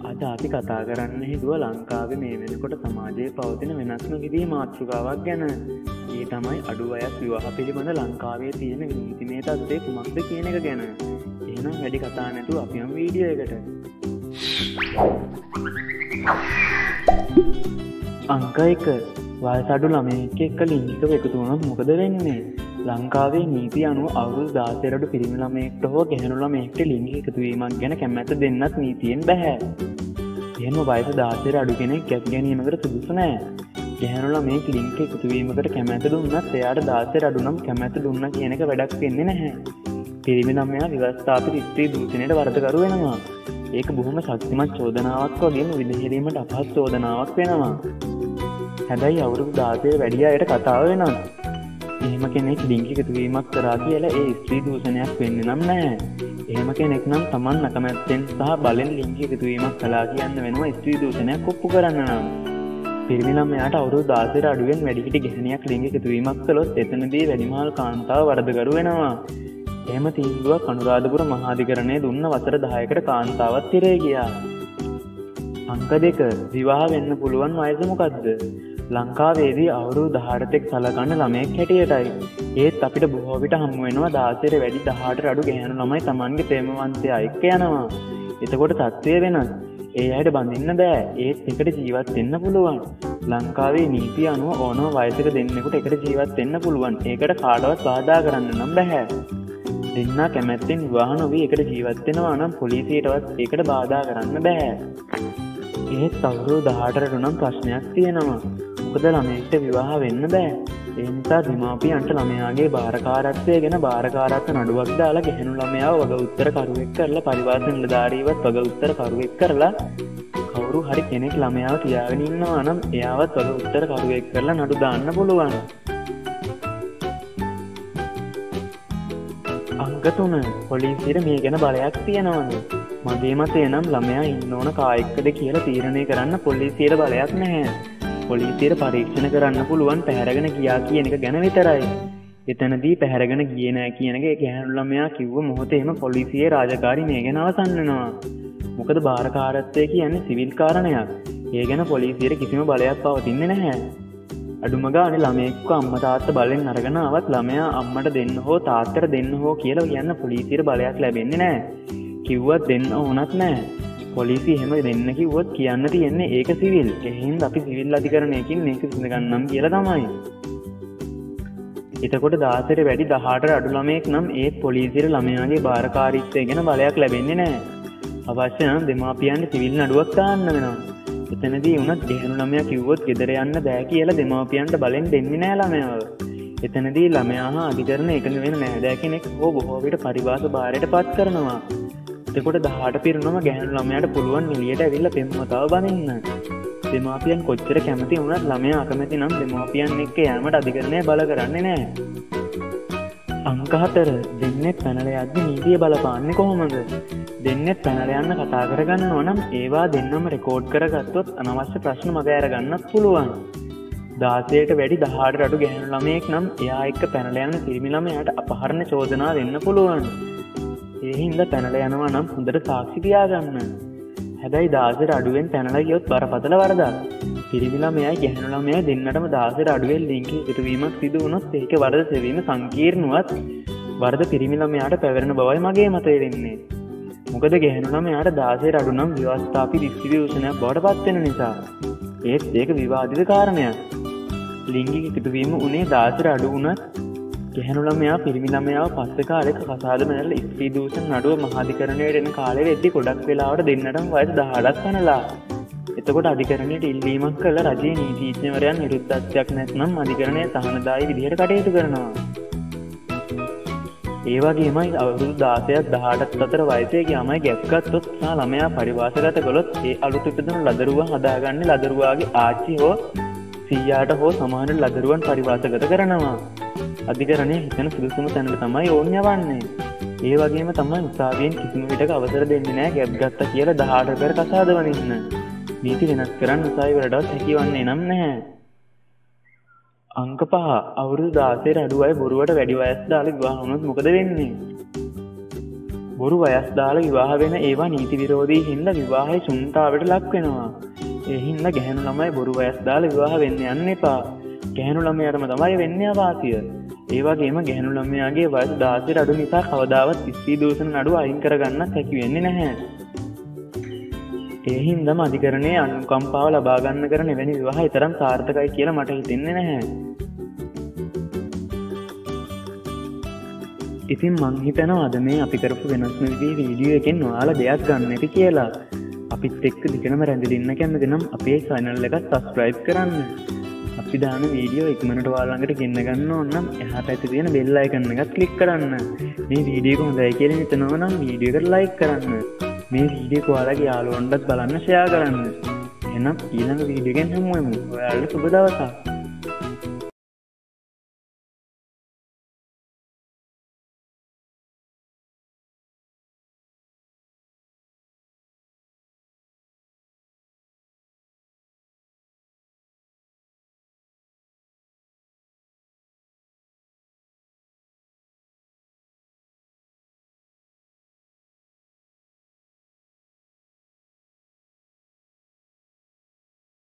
අද අපි කතා කරන්න හිතුව ලංකාවේ මේ වෙනකොට සමාජයේ පවතින වෙනස්ම විදිහේ මාතෘකාවක් ගැන. ඒ තමයි අඩු වයස් විවාහ පිළිබඳ ලංකාවේ තියෙන නීතිමය තත්ත්වය කුමක්ද කියන එක ගැන. එහෙනම් වැඩි කතා නැතුව අපි යමු වීඩියෝ එකට. අංක 1. වයස අඩු ළමයෙක් එක්ක ලිංගිකව එකතු වුණොත් මොකද වෙන්නේ? ලංකාවේ නීති අනුව අවුරුදු 16 අඩු පිරිමි ළමයෙක්ට හෝ ගැහැණු ළමයෙක්ට ලිංගික එකතුවීමක් ගැන කැමැත්ත දෙන්නත් නීතියෙන් බැහැ. එහෙම වයස 16 අඩු කෙනෙක් ගැට ගැනීමකට සුදුසු නැහැ. ගැහැණු ළමයෙක් ලිංගික එකතුවීමකට කැමැත්ත දුන්නත් එයාට 16 අඩු නම් කැමැත්ත දුන්නා කියන එක වැඩක් වෙන්නේ නැහැ. පිරිමි ළමයා විවස්ථාපිත ස්ත්‍රී දූෂණයට වරදකරු වෙනවා. ඒක බොහොම ශක්තිමත් චෝදනාවක් වගේම විදහෙරීමට අපහසු චෝදනාවක් වෙනවා. හැබැයි අවුරුදු 16 වැඩි අයට කතාව වෙනවා. එහෙම කෙනෙක් ලිංගික එකතුවීමක් කරා කියලා ඒ ස්ත්‍රී දූෂණයක් වෙන්නේ නම් නැහැ. එහෙම කෙනෙක් නම් Taman අකමැත්තෙන් සහ බලෙන් ලිංගික එකතුවීමක් කළා කියන්න වෙනවා ස්ත්‍රී දූෂණයක් ඔප්පු කරන්න නම්. පිරිමි ළමයාට අවුරුදු 16 අඩුවෙන් වැඩිහිටි ගැහණියක් ලිංගික එකතුවීමක් කළොත් එතනදී වැඩිමහල් කාන්තාව වරදකරු වෙනවා. එහෙම තීන්දුවක් අනුරාධපුර මහාධිකරණයේ දුන්න වසර 10කට කාන්තාවත් තිරේ ගියා. අංක 2. විවාහ වෙන්න පුළුවන් වයස මොකද්ද? ලංකාවේදී අවුරුදු 18ක් සලකන ළමයෙක් හැටියටයි. ඒත් අපිට බොහෝ විට හමු වෙනවා 16 වැඩි 18 අඩු ගැහැණු ළමයි Tamanගේ ප්‍රේමවන්තයා එක්ක යනවා. එතකොට තත්ත්වය වෙනස්. ඒ අයට බඳින්න බෑ. ඒත් එකට ජීවත් වෙන්න පුළුවන්. ලංකාවේ නීතිය අනුව ඕනම වයසක දෙන්නෙකුට එකට ජීවත් වෙන්න පුළුවන්. ඒකට කාටවත් බාධා කරන්න නම් බෑ. දෙන්නා කැමැත්තෙන් විවාහ නොවී එකට ජීවත් වෙනවා නම් පොලිසියටවත් ඒකට බාධා කරන්න බෑ. ඒත් අවුරුදු 18ට නම් ප්‍රශ්නයක් තියෙනවා. මොකද ළමයෙක්ට විවාහ වෙන්න බෑ. ඒ නිසා දෙමාපියන්ට ළමයාගේ බාරකාරත්වය ගැන බාරකාරත්ව නඩුවක් දාලා ගැහැණු ළමයාව වග උත්තර කරුවෙක් කරලා පරිවාස නිලධාරීවත් වග උත්තර කරුවෙක් කරලා කවුරු හරි කෙනෙක් ළමයාව තියාගෙන ඉන්නවා නම් එයාවත් වග උත්තර කරුවෙක් කරලා නඩු දාන්න පුළුවන්. අංක 3. පොලිසියට මේ ගැන බලයක් තියෙනවද? මගේ මතය නම් ළමයා ඉන්න ඕන කායෙක්ද කියලා තීරණය කරන්න පොලිසියට බලයක් නැහැ. පොලිසියට පරීක්ෂණ කරන්න පුළුවන් පැහැරගෙන ගියා කියන එක ගැන විතරයි. එතනදී පැහැරගෙන ගියේ නැහැ කියන එක ගැහැණු ළමයා කිව්ව මොහොතේම පොලිසියේ රාජකාරී මේ ගැන අවසන් වෙනවා. මොකද බාරකාරත්වය කියන්නේ සිවිල් කාරණයක්. ඒ ගැන පොලිසියට කිසිම බලයක් පවතින්නේ නැහැ. අඩුම ගානේ ළමයෙක්ව අම්මා තාත්තා බලෙන් අරගෙන ආවත් ළමයා අම්මට දෙන්න හෝ තාත්තට දෙන්න හෝ කියලා කියන්න පොලිසියට බලයක් ලැබෙන්නේ නැහැ. කිව්වත් දෙන්න ඕනත් නැහැ. පොලිසිය එහෙම දෙන්න කිව්වොත් කියන්න තියෙන්නේ ඒක සිවිල්. ඒ හින්දා අපි සිවිල් අධිකරණයකින් මේක විසඳගන්නම් කියලා තමයි. එතකොට 16 වැඩි 18 අඩු ළමයෙක් නම් ඒත් පොලිසියට ළමයාගේ බාරකාරීත්වය ගැන බලයක් ලැබෙන්නේ නැහැ. අවශ්‍ය නම් දෙමාපියන්ට සිවිල් නඩුවක් දාන්න වෙනවා. එතනදී වුණත් ගැහැණු ළමයා කිව්වොත් ගෙදර යන්න බෑ කියලා දෙමාපියන්ට බලෙන් දෙන්නේ නැහැ ළමයාව. එතනදී ළමයා හා අධිකරණ එකඟ වෙන නෑදෑ කෙනෙක් හෝ බොහෝ විට පරිවාස භාරයට පත් කරනවා. එතකොට 18 පිරුණම ගැහැණු ළමයාට පුළුවන් එළියට ඇවිල්ලා පෙම්වතාව බඳින්න. දෙමාපියන් කොච්චර කැමති වුණත් ළමයා අකමැති නම් දෙමාපියන් එක්ක යෑමට අධිකරණය බල කරන්නේ නැහැ. අංක 4. දෙන්නෙක් පැනලා යද්දි නීතිය බලපාන්නේ කොහොමද? දෙන්නෙක් පැනලා යන්න කතා කරගන්නවා නම් ඒවා දෙන්නම රෙකෝඩ් කරගත්තොත් අනවශ්‍ය ප්‍රශ්න මග අරගන්නත් පුළුවන්. 16ට වැඩි 18 අඩු ගැහැණු ළමයෙක් නම් එයා එක්ක පැනලා යන පිරිමි ළමයාට අපහරණ චෝදනා වෙන්න පුළුවන්. ඒ හින්දා පැනලා යනවා නම් හොඳට සාක්ෂි තියාගන්න. හැබැයි 16 අඩුවෙන් පැනලා ගියොත් බරපතල වරදක්. පිරිමි ළමයායි ගැහැණු ළමයායි දෙන්නටම 16 අඩුවෙන් ලිංගික එකතුවීමක් සිදු වුණොත් ඒක වරද සෙවීම සංකීර්ණවත් වරද පිරිමි ළමයාට පැවරෙන බවයි මගේ මතය වෙන්නේ. මොකද ගැහැණු ළමයාට 16 අඩු නම් විවස්ථාපිත ස්ත්‍රී දූෂණයක් බවට පත් වෙන නිසා. ඒත් ඒක විවාදිත කාරණයක්. ලිංගික එකතුවීම උනේ 16 අඩු වුණත් ගැහැණු ළමයා පිරිමි ළමයාව පස්සේ කාලෙක කසාද මැනලා ස්ත්‍රී දූෂණ නඩුව මහාධිකරණයට එන කාලෙ වෙද්දි ගොඩක් වෙලාවට දෙන්නටම වයස 18ක් පැනලා. එතකොට අධිකරණයට ඉල්ලීමක් කළා රජයේ නීතිඥවරයන් විරුද්ධත්වයක් නැත්නම් අධිකරණය සහනදායී විදිහට කටයුතු කරනවා. ඒ වගේමයි අවුරුදු 16ක් 18ක් අතර වයසේ ගියාමයි ගැප් ගත්තොත් සා ළමයා පරිවාසගත කළොත් ඒ අලුත ඉපදුණු ලදරුවා හදාගන්නේ ලදරුවාගේ ආච්චි හෝ සීයාට හෝ සමාන ලදරුවන් පරිවාසගත කරනවා. අධිකරණය හිතන සුදුසුම තැනට තමයි ඕන් යවන්නේ. ඒ වගේම තමයි උසාවියෙන් කිසිම විටක අවසර දෙන්නේ නැහැ ගැප් ගත්තා කියලා 18 පෙර කසාද වනින්න. නීති වෙනස් කරන්න උසාවි වලටවත් හැකියවන්නේ නම් නැහැ. අංක 5. අවුරුදු 16 අඩු අය බොරුවට වැඩි වයස් දාලා විවාහ වුණොත් මොකද වෙන්නේ? බොරු වයස් දාලා විවාහ වෙන ඒවා නීති විරෝධී හින්දා විවාහයේ සුන්තාවට ලක් වෙනවා. ඒ හින්දා ගැහැණු ළමයි බොරු වයස් දාලා විවාහ වෙන්න යන්න එපා. ගැහැණු ළමයාටම තමයි වෙන්නේ අවාසිය. ඒ වගේම ගැහැණු ළමයාගේ වයස 16 අඩු නිසා කවදාවත් ස්ත්‍රී දූෂණ නඩුව අයින් කරගන්නත් හැකි වෙන්නේ නැහැ. ඒ හින්දාම අධිකරණයේ අනුකම්පාව ලබා ගන්න කරන එවැනි විවාහ ඊතරම් සාර්ථකයි කියලා මට හිතෙන්නේ නැහැ. ඉතින් මං හිතනවා අද මේ අපි කරපු වෙනස්ම විදිහේ වීඩියෝ එකෙන් ඔයාලා දෙයක් ගන්න ඇති කියලා. අපිත් එක්ක දිගටම රැඳෙන්න කැමති නම් අපේ channel එක subscribe කරන්න. අපි දාන වීඩියෝ ඉක්මනට ඔයාලා ළඟට ගෙන්න ගන්න ඕන නම් එහා පැත්තේ තියෙන bell icon එක click කරන්න. මේ වීඩියෝ එක හොඳයි කියලා හිතනවා නම් වීඩියෝ එකට like කරන්න. මේ වීඩියෝ එක ඔයාලගේ යාළුවන්ටත් බලන්න share කරන්න. එහෙනම් ඊළඟ වීඩියෝ එකෙන් හමු වෙමු. ඔයාලට සුබ දවසක්.